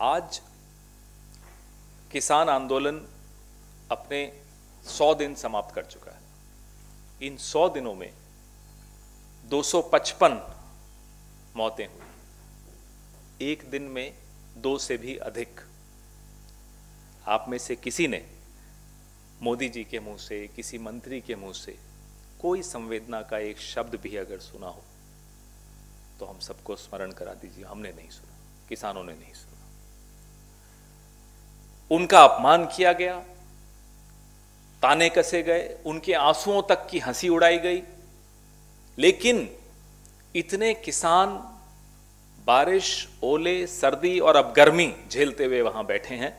आज किसान आंदोलन अपने 100 दिन समाप्त कर चुका है। इन 100 दिनों में 255 मौतें हुई, एक दिन में 2 से भी अधिक। आप में से किसी ने मोदी जी के मुंह से, किसी मंत्री के मुंह से कोई संवेदना का एक शब्द भी अगर सुना हो तो हम सबको स्मरण करा दीजिए, हमने नहीं सुना, किसानों ने नहीं सुना। उनका अपमान किया गया, ताने कसे गए, उनके आंसुओं तक की हंसी उड़ाई गई। लेकिन इतने किसान बारिश, ओले, सर्दी और अब गर्मी झेलते हुए वहां बैठे हैं।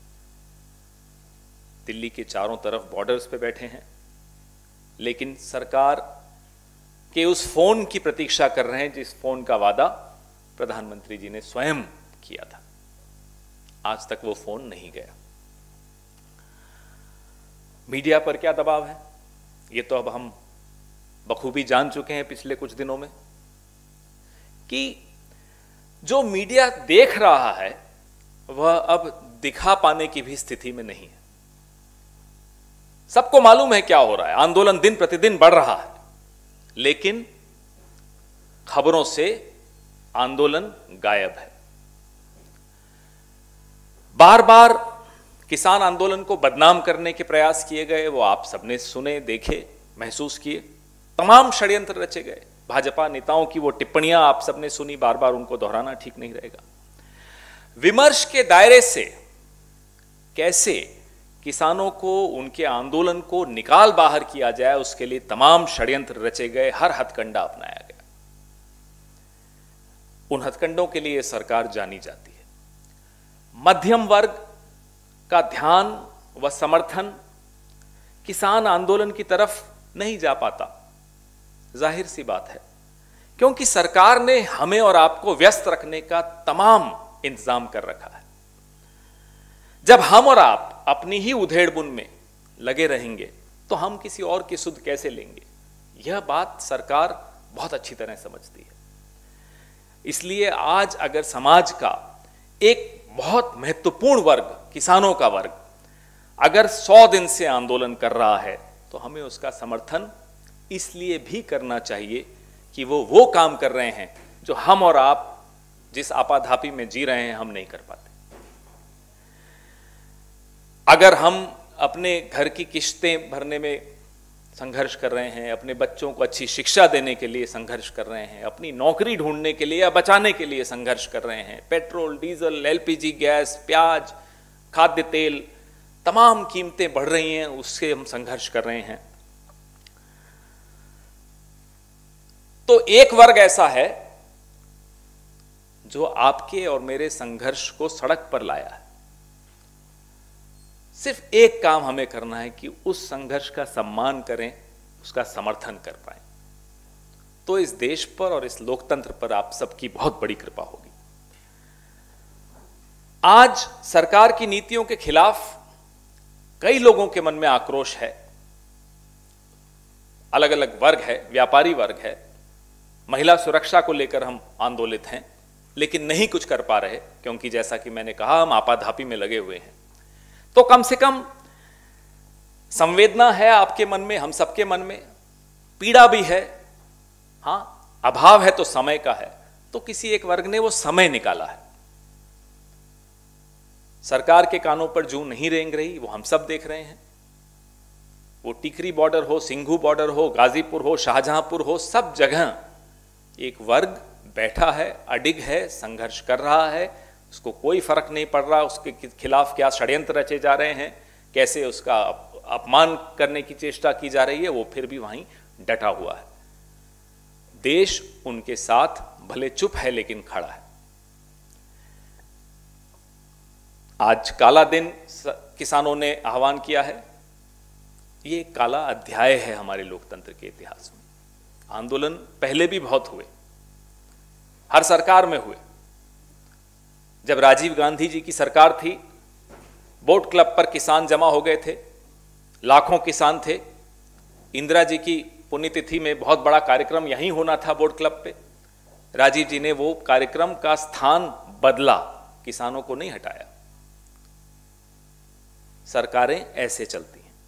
दिल्ली के चारों तरफ बॉर्डर्स पे बैठे हैं, लेकिन सरकार के उस फोन की प्रतीक्षा कर रहे हैं जिस फोन का वादा प्रधानमंत्री जी ने स्वयं किया था। आज तक वो फोन नहीं गया। मीडिया पर क्या दबाव है ये तो अब हम बखूबी जान चुके हैं पिछले कुछ दिनों में, कि जो मीडिया देख रहा है वह अब दिखा पाने की भी स्थिति में नहीं है। सबको मालूम है क्या हो रहा है, आंदोलन दिन प्रतिदिन बढ़ रहा है, लेकिन खबरों से आंदोलन गायब है। बार बार किसान आंदोलन को बदनाम करने के प्रयास किए गए, वो आप सबने सुने, देखे, महसूस किए। तमाम षड्यंत्र रचे गए। भाजपा नेताओं की वो टिप्पणियां आप सबने सुनी, बार बार उनको दोहराना ठीक नहीं रहेगा। विमर्श के दायरे से कैसे किसानों को, उनके आंदोलन को निकाल बाहर किया जाए, उसके लिए तमाम षड्यंत्र रचे गए, हर हथकंडा अपनाया गया। उन हथकंडों के लिए सरकार जानी जाती है। मध्यम वर्ग का ध्यान व समर्थन किसान आंदोलन की तरफ नहीं जा पाता। जाहिर सी बात है, क्योंकि सरकार ने हमें और आपको व्यस्त रखने का तमाम इंतजाम कर रखा है। जब हम और आप अपनी ही उधेड़-बुन में लगे रहेंगे तो हम किसी और की सुध कैसे लेंगे? यह बात सरकार बहुत अच्छी तरह समझती है। इसलिए आज अगर समाज का एक बहुत महत्वपूर्ण वर्ग, किसानों का वर्ग, अगर 100 दिन से आंदोलन कर रहा है तो हमें उसका समर्थन इसलिए भी करना चाहिए कि वो काम कर रहे हैं जो हम और आप जिस आपाधापी में जी रहे हैं हम नहीं कर पाते। अगर हम अपने घर की किश्तें भरने में संघर्ष कर रहे हैं, अपने बच्चों को अच्छी शिक्षा देने के लिए संघर्ष कर रहे हैं, अपनी नौकरी ढूंढने के लिए या बचाने के लिए संघर्ष कर रहे हैं, पेट्रोल, डीजल, एलपीजी गैस, प्याज, खाद्य तेल, तमाम कीमतें बढ़ रही हैं, उससे हम संघर्ष कर रहे हैं, तो एक वर्ग ऐसा है जो आपके और मेरे संघर्ष को सड़क पर लाया है। सिर्फ एक काम हमें करना है कि उस संघर्ष का सम्मान करें, उसका समर्थन कर पाएं, तो इस देश पर और इस लोकतंत्र पर आप सबकी बहुत बड़ी कृपा होगी। आज सरकार की नीतियों के खिलाफ कई लोगों के मन में आक्रोश है। अलग अलग वर्ग है, व्यापारी वर्ग है, महिला सुरक्षा को लेकर हम आंदोलित हैं, लेकिन नहीं कुछ कर पा रहे क्योंकि जैसा कि मैंने कहा हम आपाधापी में लगे हुए हैं। तो कम से कम संवेदना है आपके मन में, हम सबके मन में, पीड़ा भी है, हां, अभाव है तो समय का है। तो किसी एक वर्ग ने वो समय निकाला है। सरकार के कानों पर जूं नहीं रेंग रही, वो हम सब देख रहे हैं। वो टिकरी बॉर्डर हो, सिंघू बॉर्डर हो, गाजीपुर हो, शाहजहांपुर हो, सब जगह एक वर्ग बैठा है, अडिग है, संघर्ष कर रहा है। उसको कोई फर्क नहीं पड़ रहा उसके खिलाफ क्या षड्यंत्र रचे जा रहे हैं, कैसे उसका अपमान करने की चेष्टा की जा रही है, वो फिर भी वहीं डटा हुआ है। देश उनके साथ भले चुप है लेकिन खड़ा है। आज काला दिन किसानों ने आह्वान किया है। ये काला अध्याय है हमारे लोकतंत्र के इतिहास में। आंदोलन पहले भी बहुत हुए, हर सरकार में हुए। जब राजीव गांधी जी की सरकार थी, बोट क्लब पर किसान जमा हो गए थे, लाखों किसान थे। इंदिरा जी की पुण्यतिथि में बहुत बड़ा कार्यक्रम यहीं होना था बोट क्लब पे। राजीव जी ने वो कार्यक्रम का स्थान बदला किसानों को नहीं हटाया। सरकारें ऐसे चलती हैं।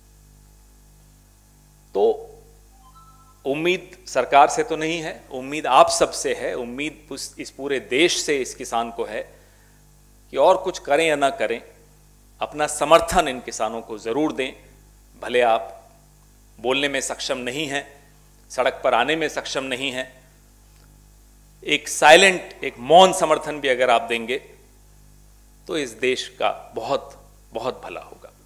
तो उम्मीद सरकार से तो नहीं है, उम्मीद आप सबसे है, उम्मीद इस पूरे देश से इस किसान को है कि और कुछ करें या ना करें, अपना समर्थन इन किसानों को ज़रूर दें। भले आप बोलने में सक्षम नहीं हैं, सड़क पर आने में सक्षम नहीं हैं, एक साइलेंट, एक मौन समर्थन भी अगर आप देंगे तो इस देश का बहुत बहुत भला होगा।